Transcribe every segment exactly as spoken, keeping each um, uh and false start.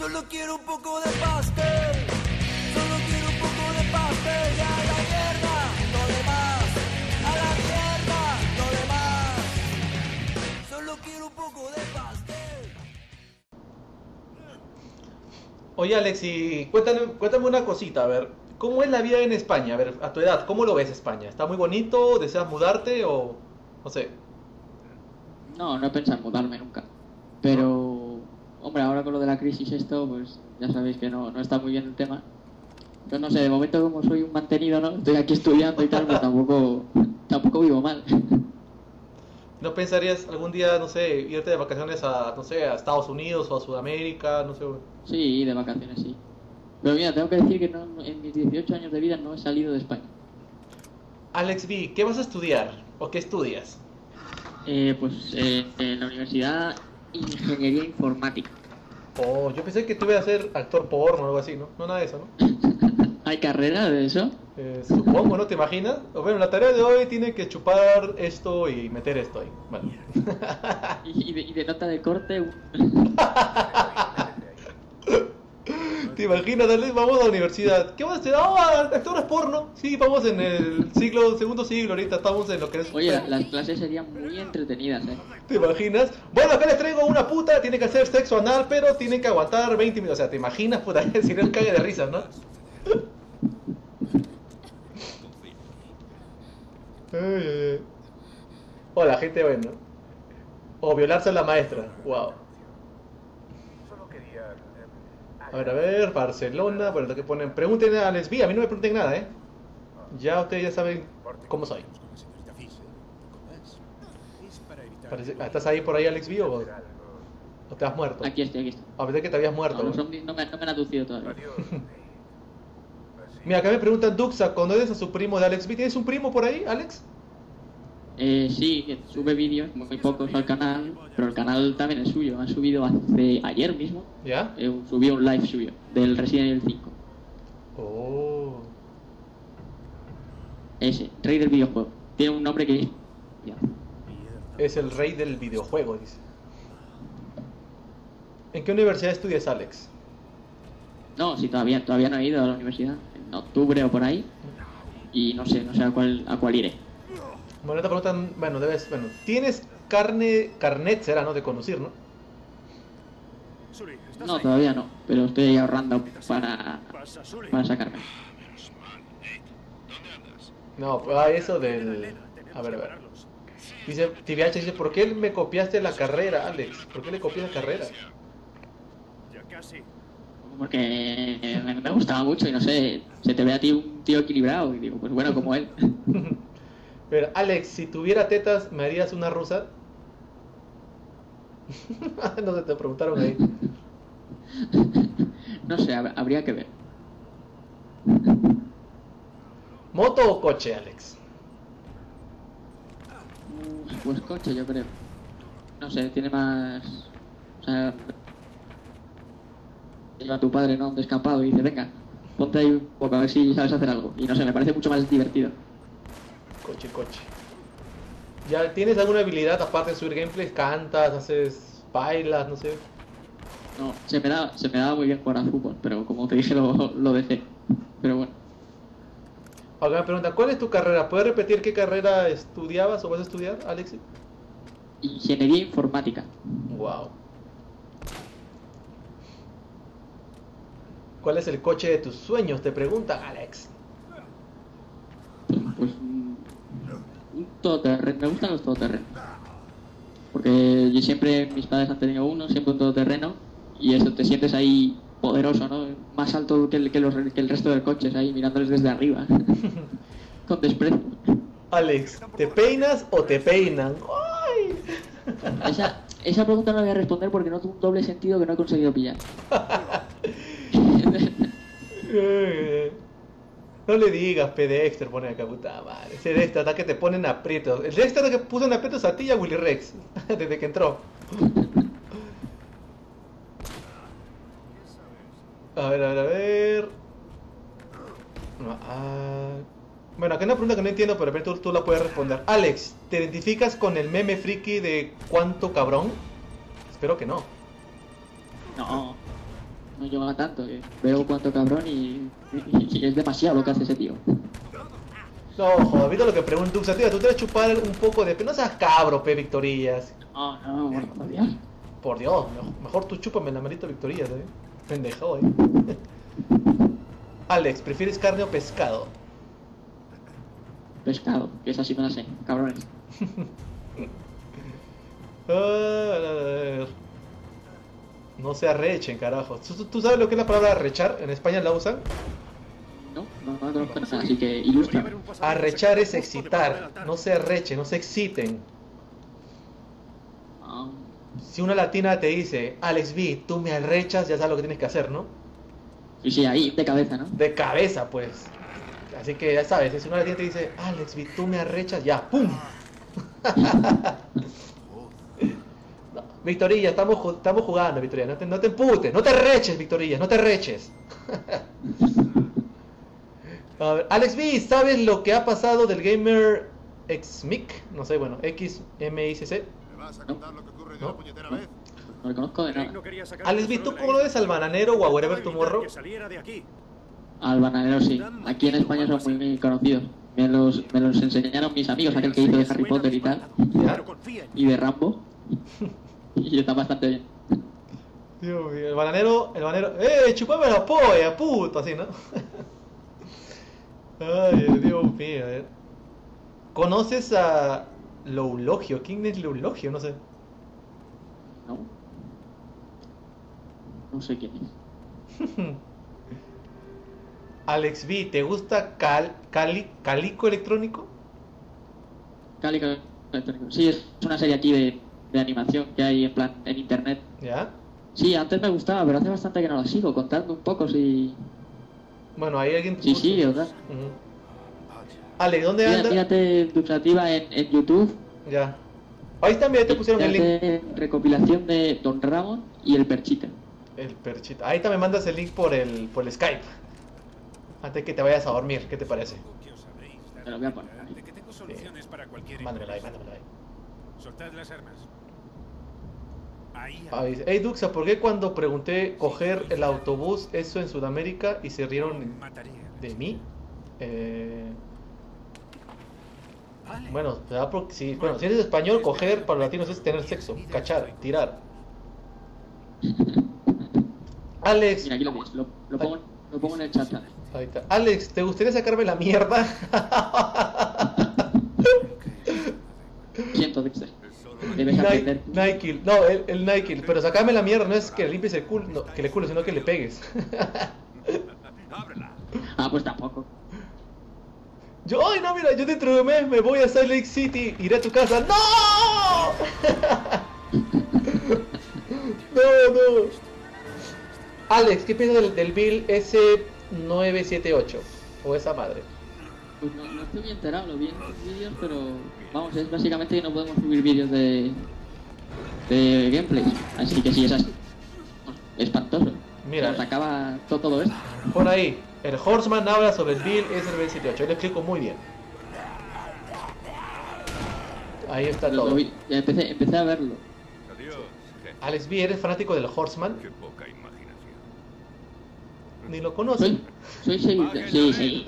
Solo quiero un poco de pastel. Solo quiero un poco de pastel. Y a la mierda, lo demás. A la mierda, lo demás. Solo quiero un poco de pastel. Oye, Alex, y cuéntame, cuéntame una cosita, a ver, ¿cómo es la vida en España? A ver, a tu edad, ¿cómo lo ves España? ¿Está muy bonito? ¿Deseas mudarte o no sé? No, no he pensado en mudarme nunca. Pero, hombre, ahora con lo de la crisis esto, pues ya sabéis que no, no está muy bien el tema. Yo no sé, de momento como soy un mantenido, ¿no? Estoy aquí estudiando y tal, pues tampoco, tampoco vivo mal. ¿No pensarías algún día, no sé, irte de vacaciones a, no sé, a Estados Unidos o a Sudamérica, no sé? Sí, de vacaciones sí. Pero mira, tengo que decir que no, en mis dieciocho años de vida no he salido de España. Alex V, ¿qué vas a estudiar? ¿O qué estudias? Eh, pues eh, en la universidad, Ingeniería Informática. Oh, yo pensé que tú ibas a ser actor porno o algo así, ¿no? No, nada de eso, ¿no? ¿Hay carrera de eso? Eh, supongo, ¿no? ¿Te imaginas? Bueno, la tarea de hoy tiene que chupar esto y meter esto ahí. Bueno. Y, y, de, y de nota de corte... ¿Te imaginas, Alex? Vamos a la universidad. ¿Qué vas a hacer? ¡Ah, actores porno! Sí, vamos en el siglo, segundo siglo ahorita, estamos en lo que es... Oye, la- las clases serían muy entretenidas, ¿eh? ¿Te imaginas? Bueno, acá les traigo una puta, tiene que hacer sexo anal, pero tiene que aguantar veinte minutos. O sea, ¿te imaginas, puta? Si no es cague de risa, ¿no? Ay, ay, ay. O la gente, bueno. O violarse a la maestra. Wow. A ver, a ver, Barcelona, bueno, lo que ponen, pregunten a Alex V, a mí no me pregunten nada, ¿eh? Ya ustedes ya saben cómo soy. Parece- ¿Estás ahí por ahí, Alex V, o, o te has muerto? Aquí estoy, aquí estoy. A ver, que te habías muerto. No, los ¿no? zombies no me, no me han aducido todavía. Mira, acá me preguntan Duxa, ¿conoces a su primo de Alex V? ¿Tienes un primo por ahí, Alex? Eh, sí, que sube vídeos, muy, muy pocos al canal, pero el canal también es suyo. Han subido hace ayer mismo, ¿Ya? eh, subió un live suyo del Resident Evil cinco. Oh. Ese, rey del videojuego. Tiene un nombre que... Ya. Es el rey del videojuego, dice. ¿En qué universidad estudias, Alex? No, sí, todavía, todavía no he ido a la universidad. En octubre o por ahí. Y no sé, no sé a cuál, a cuál iré. Bueno, te preguntan, bueno, debes, bueno, ¿tienes carne, carnet será, ¿no? De conducir, ¿no? No, todavía no, pero estoy ahorrando para, para sacarme. No, pues, ah, eso del... A ver, a ver. Dice, T V H dice, ¿por qué me copiaste la carrera, Alex? ¿Por qué le copié la carrera? Porque me, me gustaba mucho y no sé, se te ve a ti un tío equilibrado y digo, pues bueno, como él. Pero, Alex, si tuviera tetas, ¿me harías una rusa? No se te preguntaron ahí. No sé, hab- habría que ver. ¿Moto o coche, Alex? Mm, Pues coche, yo creo. No sé, tiene más... O sea... Lleva a tu padre, ¿no? Un descampado y dice, venga, ponte ahí un poco a ver si sabes hacer algo. Y no sé, me parece mucho más divertido. Coche, coche. ¿Ya tienes alguna habilidad aparte de subir gameplays? ¿Cantas, haces bailas, no sé? No, se me da, se me daba muy bien jugar al fútbol, pero como te dije, lo, lo dejé. Pero bueno. Acá me pregunta, ¿cuál es tu carrera? ¿Puedes repetir qué carrera estudiabas o vas a estudiar, Alex? Ingeniería informática. Wow. ¿Cuál es el coche de tus sueños? Te pregunta Alex. Pues un, un todoterreno. Me gustan los todoterrenos. Porque yo siempre, mis padres han tenido uno, siempre un todoterreno. Y eso, te sientes ahí poderoso, ¿no? Más alto que el, que los, que el resto de coches, ahí mirándoles desde arriba. Con desprecio. Alex, ¿te peinas o te peinan? ¡Ay! Esa, esa pregunta no la voy a responder porque no tuvo un doble sentido que no he conseguido pillar. No le digas, P. Dexter, pone acá, puta madre. Ese Dexter, hasta que te ponen aprietos. El Dexter que puso en aprietos a ti y a Willy Rex, desde que entró. A ver, a ver, a ver. Ah, bueno, acá hay una pregunta que no entiendo, pero de repente tú, tú la puedes responder. Alex, ¿te identificas con el meme friki de cuánto cabrón? Espero que no. No, llega tanto. Que veo cuánto cabrón y, y, y es demasiado lo que hace ese tío. No, joder, ¿viste lo que pregunto? O sea, tío, tú te vas a chupar un poco de... No seas cabro, pe, Victorías. No, no, bueno, por Dios. Por Dios, mejor, mejor tú chúpame la manito Victorías, eh. Pendejo, eh. Alex, ¿prefieres carne o pescado? Pescado, que esa sí me la sé, cabrones. A ver. No se arrechen, carajo. ¿Tú, tú sabes lo que es la palabra arrechar? ¿En España la usan? No, no, no conozco nada, así que ilustra. Arrechar es excitar. No se arrechen, no se exciten. Ah, Si una latina te dice, Alex V, tú me arrechas, ya sabes lo que tienes que hacer, ¿no? y sí, ahí, de cabeza, ¿no? De cabeza, pues. Así que ya sabes, si una latina te dice, Alex V, tú me arrechas, ya, ¡pum! No, Victorilla, estamos, ju- estamos jugando, Victorilla. No te, no te emputes, no te reches, Victorilla, no te reches. A ver, Alex V, ¿sabes lo que ha pasado del gamer Xmic? No sé, bueno, X M I C C. ¿Me vas a contar lo que ocurre de ¿No? una puñetera vez? No le conozco de nada. Alex V, ¿tú conoces al bananero o a Wherever Tomorrow? Al bananero sí. Aquí en España son muy, muy conocidos. Me los, me los enseñaron mis amigos, aquel que hizo de Harry Potter y tal. ¿Ya? Y de Rambo. Y está bastante bien. Dios mío, el bananero, el bananero, ¡eh, chupame la polla, puto! Así, ¿no? Ay, Dios mío, eh. ¿Conoces a Loulogio? ¿Quién es Loulogio? No sé. ¿No? No sé quién es. Alex V, ¿te gusta cal, cali, Calico Electrónico? Cálico Electrónico. Sí, es una serie aquí de, de animación que hay en plan en internet. ¿Ya? Sí, antes me gustaba, pero hace bastante que no la sigo, contando un poco si... Bueno, hay alguien... Sí, sí, ¿verdad? Ujú. Alex, ¿dónde Mira, anda? mírate Duchativa en, en YouTube. Ya. Ahí también te pusieron el link. Mírate recopilación de Don Ramón y el Perchita. El perchito. Ahí también mandas el link por el, por el Skype. Antes que te vayas a dormir, ¿qué te parece? Te lo voy a poner. De que tengo soluciones para cualquier Mándamelo ahí, imprevisto. mándamelo ahí. Soltad las armas. Ahí. Ah, dice, hey Duxa, ¿por qué cuando pregunté coger el autobús eso en Sudamérica y se rieron Mataré a de mí? Eh, Vale. bueno, ¿verdad? Porque si, bueno, si eres español, coger para los latinos es tener sexo, cachar, tirar. Alex, Mira, aquí lo tienes. Lo, lo, pongo, lo pongo en el chat. ¿sabes? ahí está. Alex, ¿te gustaría sacarme la mierda? Siento, Dexter. Debes Nike, aprender. Nike, no, el, el Nike, pero sacarme la mierda no es que le limpies el culo, no, que le culo, sino que le pegues. ¡Ábrela! Ah, pues tampoco. Yo, ay, no, mira, yo dentro de un mes me voy a Salt Lake City, iré a tu casa. ¡No! No, no. Alex, ¿qué piensas del, del Bill S nueve siete ocho? O esa madre. Pues no, no estoy bien enterado, lo vi en los vídeos, pero vamos, es básicamente que no podemos subir vídeos de, de gameplays. Así que sí, es así. Espantoso. Mira. Nos acaba todo, todo esto. Por ahí, el Horseman habla sobre el Bill S nueve siete ocho. Yo le explico muy bien. Ahí está Lo- lo todo. vi- ya empecé, empecé a verlo. Adiós, jefe. Alex B, ¿eres fanático del Horseman? Qué poca imaginación. Ni lo conoces. Soy, soy seguidor. Sí, sí. sí.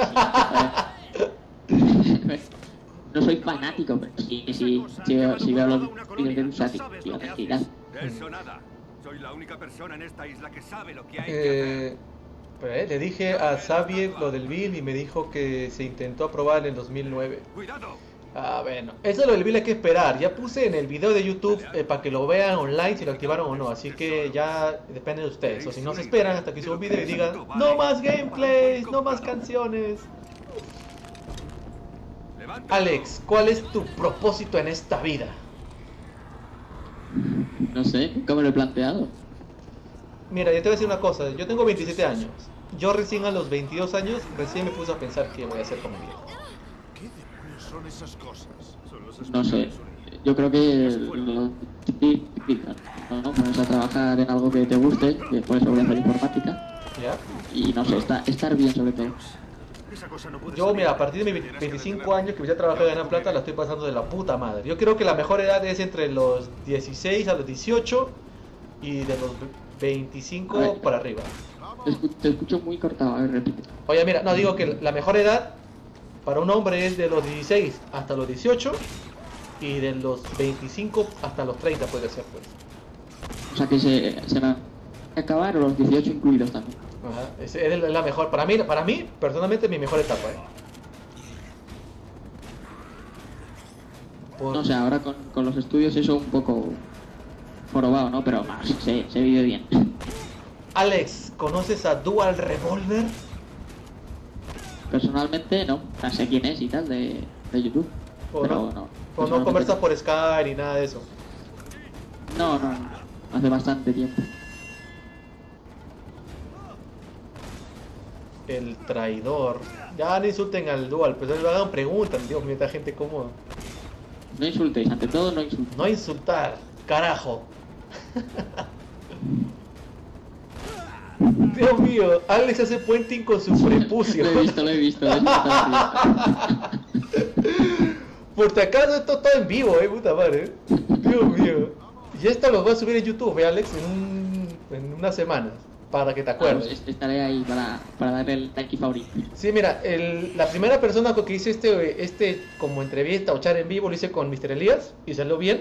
No soy fanático, pero sí, sí, sí, veo- sí veo los vídeos de Ducati. Y la cantidad. De eso nada. Soy la única persona en esta isla que sabe lo que hay que hacer. Eh, pero, eh, le dije a Xavier lo del Bill y me dijo que se intentó aprobar en el dos mil nueve. ¡Cuidado! Ah, bueno, eso lo del Bill hay que esperar. Ya puse en el video de YouTube eh, para que lo vean online si lo activaron o no. Así que ya depende de ustedes. O si no se esperan hasta que suba un video y digan no más gameplays, no más canciones. Levántate. Alex, ¿cuál es tu propósito en esta vida? No sé, nunca me lo he planteado. Mira, yo te voy a decir una cosa. Yo tengo veintisiete años. Yo recién a los veintidós años, recién me puse a pensar qué voy a hacer con mi vida. ¿Qué demonios son esas cosas? Son los No sé. Yo creo que lo típico, ¿no? Pones a trabajar en algo que te guste, que por eso voy a hacer informática. ¿Ya? Y no sé, está, estar bien sobre todo. Esa cosa no puede Yo, ser. mira, a partir de mis veinticinco años que empecé a trabajar y ganar plata, la estoy pasando de la puta madre. Yo creo que la mejor edad es entre los dieciséis a los dieciocho y de los veinticinco A ver. para arriba. Te, escu- te escucho muy cortado, a ver, repite. Oye, mira, no, digo que la mejor edad para un hombre es de los dieciséis hasta los dieciocho y de los veinticinco hasta los treinta puede ser, pues. O sea que se, se va a acabar los dieciocho incluidos también. Ajá, esa es la mejor, para mí, para mí, personalmente, mi mejor etapa, ¿eh? Por- No sé, ahora con, con los estudios eso un poco jorobado, ¿no? Pero más, se, se vive bien. Alex, ¿conoces a Dual Revolver? Personalmente no, o sea, sé quién es y tal de, de YouTube. ¿O Pero no? no. ¿O no personalmente conversas por Skype ni nada de eso? No, no, no, hace bastante tiempo. El traidor. Ya no insulten al Dual, pues no hagan preguntas, Dios mío, esta gente cómoda. No insultéis, ante todo no insultéis. No insultar, carajo. Dios mío, Alex hace puenting con su prepucio. Lo he visto, lo he visto. Lo he visto. Por si acaso esto está en vivo, eh, puta madre. Dios mío. Y esto lo voy a subir en YouTube, eh, Alex, en, un, en unas semanas. Para que te acuerdes. Ah, pues estaré ahí para, para darle el like y favorito. Sí, mira, el, la primera persona con que hice este, este como entrevista o chat en vivo lo hice con mister Elías y salió bien.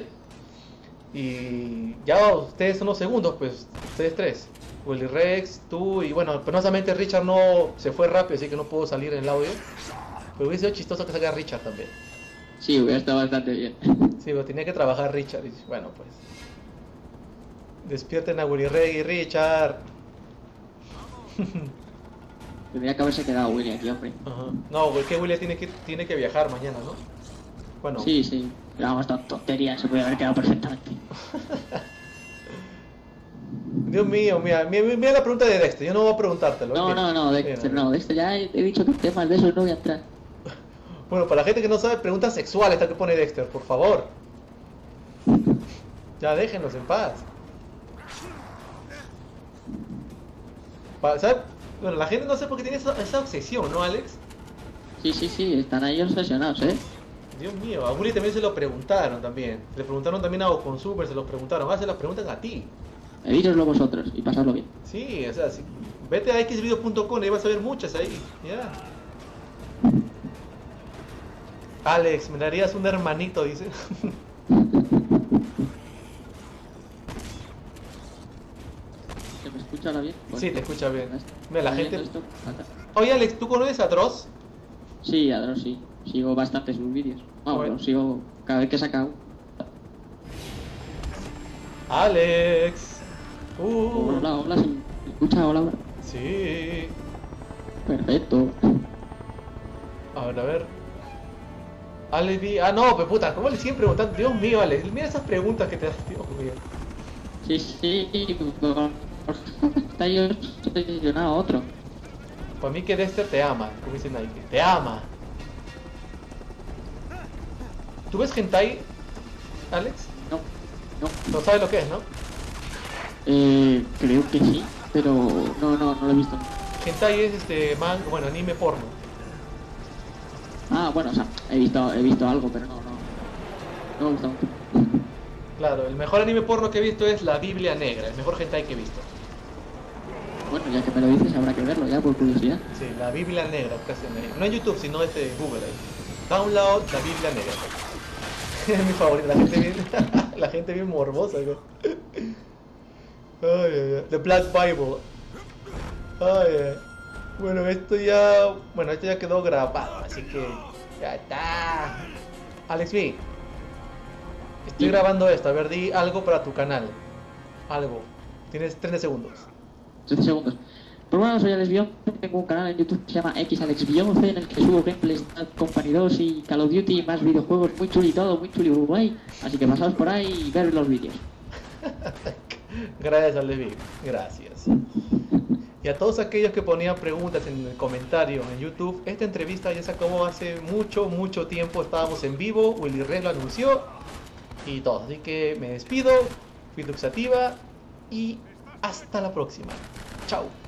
Y ya ustedes son los segundos, pues, ustedes tres. Willy Rex, tú y bueno, penosamente Richard no se fue rápido, así que no pudo salir en el audio. Pero hubiese sido chistoso que salga Richard también. Sí, hubiera estado bastante bien. Sí, pero tenía que trabajar Richard. Y bueno, pues. Despierten a Willy Rex y Richard. Tendría que haberse quedado Willy aquí, hombre. Ajá. No, güey, que Willy tiene que, tiene que viajar mañana, ¿no? Bueno. Sí, sí. Pero vamos, ton- tontería, se puede haber quedado perfectamente. Dios mío, mira, mira, mira la pregunta de Dexter, yo no voy a preguntártelo. No, ¿eh? no, no, Dexter, Mira. no, Dexter ya he, he dicho que temas de esos no voy a entrar. Bueno, para la gente que no sabe, preguntas sexuales esta que pone Dexter, por favor. Ya déjenlos en paz. Pa- ¿sabes? Bueno, la gente no sé por qué tiene esa, esa obsesión, ¿no, Alex? Sí, sí, sí, están ahí obsesionados, ¿eh? Dios mío, a Willy también se lo preguntaron también. Le preguntaron también a Ocon Super, se lo preguntaron. Ah, se lo preguntan a ti. Edítoslo vosotros y pasadlo bien. Sí, o sea, sí. Vete a x video punto com y vas a ver muchas ahí. Ya. Alex, me darías un hermanito, dice. ¿Se me escucha ahora bien? Sí, te escucha bien. ¿Esto? Mira, la ¿Está gente... viendo esto? Anda. Oye, Alex, ¿tú conoces a Dross? Sí, Adro, sí. Sigo bastante sus vídeos. Vamos, Bueno. los sigo cada vez que saca uno. Alex. Uh, Hola, hola, ¿se me escucha? Hola, hola. sí. Perfecto. A ver, a ver. Alex vi... Ah, no, pues puta, ¿cómo le siguen preguntando? Dios mío, Alex, mira esas preguntas que te das, Dios mío. Sí, sí, está yo obsesionado otro. Para mí que Dexter te ama, como dice Nike. Te ama. ¿Tú ves hentai, Alex? No, no. No sabes lo que es, ¿no? Eh, creo que sí, pero no, no, no lo he visto. Hentai es este man, bueno, anime porno. Ah, bueno, o sea, he visto, he visto algo, pero no, no. No me gusta mucho. Claro, el mejor anime porno que he visto es La Biblia Negra, el mejor hentai que he visto. Bueno, ya que me lo dices, habrá que verlo ya por curiosidad. Sí, La Biblia Negra, casi en el- no en YouTube, sino este Google ahí. Download La Biblia Negra. Es mi favorito, la gente bien, la gente bien morbosa, güey. Ay, ay, ay. The Black Bible. Ay, ay. Bueno, esto ya, bueno, esto ya quedó grabado, así que ya está. Alex B, estoy Sí. grabando esto, a ver, di algo para tu canal. Algo. Tienes treinta segundos. trece segundos. Pues bueno, soy Alex Bion, tengo un canal en YouTube que se llama X Alex Bionce, en el que subo gameplays de Bad Company dos y Call of Duty y más videojuegos, muy chuli todo, muy chuli Uruguay. Así que pasaos por ahí y ver los vídeos. Gracias, Alex B, gracias. Y a todos aquellos que ponían preguntas en el comentario en YouTube, esta entrevista ya se acabó hace mucho, mucho tiempo. Estábamos en vivo, Willy Rex lo anunció y todo. Así que me despido, fui Duxativa y hasta la próxima. Chao.